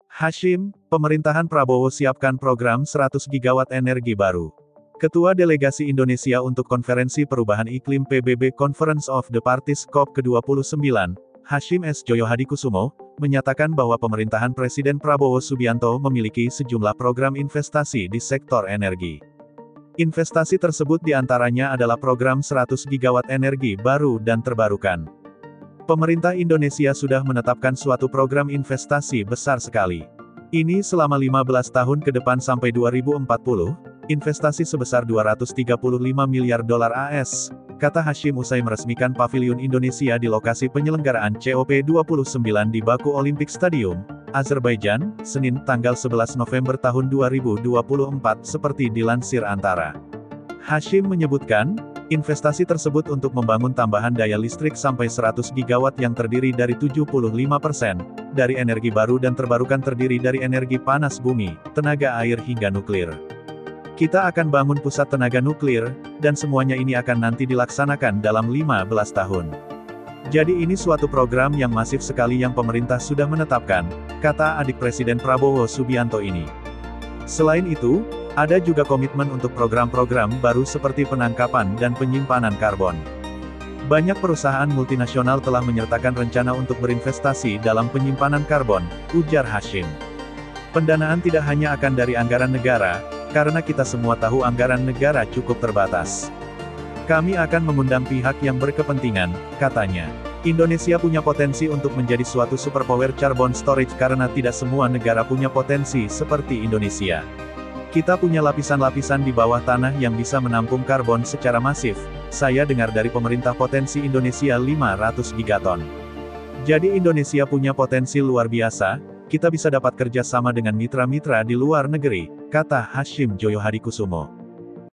Hashim, pemerintahan Prabowo siapkan program 100 gigawatt energi baru. Ketua Delegasi Indonesia untuk Konferensi Perubahan Iklim PBB Conference of the Parties COP ke-29, Hashim S. Joyo Hadikusumo, menyatakan bahwa pemerintahan Presiden Prabowo Subianto memiliki sejumlah program investasi di sektor energi. Investasi tersebut diantaranya adalah program 100 gigawatt energi baru dan terbarukan. Pemerintah Indonesia sudah menetapkan suatu program investasi besar sekali. Ini selama 15 tahun ke depan sampai 2040, investasi sebesar 235 miliar dolar AS, kata Hashim usai meresmikan Pavilion Indonesia di lokasi penyelenggaraan COP29 di Baku Olympic Stadium, Azerbaijan, Senin, tanggal 11 November tahun 2024 seperti dilansir Antara. Hashim menyebutkan, investasi tersebut untuk membangun tambahan daya listrik sampai 100 gigawatt yang terdiri dari 75% dari energi baru dan terbarukan terdiri dari energi panas bumi, tenaga air hingga nuklir. Kita akan bangun pusat tenaga nuklir, dan semuanya ini akan nanti dilaksanakan dalam 15 tahun. Jadi ini suatu program yang masif sekali yang pemerintah sudah menetapkan, kata adik Presiden Prabowo Subianto ini. Selain itu, ada juga komitmen untuk program-program baru seperti penangkapan dan penyimpanan karbon. Banyak perusahaan multinasional telah menyertakan rencana untuk berinvestasi dalam penyimpanan karbon, ujar Hashim. Pendanaan tidak hanya akan dari anggaran negara, karena kita semua tahu anggaran negara cukup terbatas. Kami akan mengundang pihak yang berkepentingan, katanya. Indonesia punya potensi untuk menjadi suatu superpower carbon storage karena tidak semua negara punya potensi seperti Indonesia. Kita punya lapisan-lapisan di bawah tanah yang bisa menampung karbon secara masif. Saya dengar dari pemerintah potensi Indonesia 500 gigaton. Jadi Indonesia punya potensi luar biasa, kita bisa dapat kerja sama dengan mitra-mitra di luar negeri, kata Hashim Joyo Hadikusumo.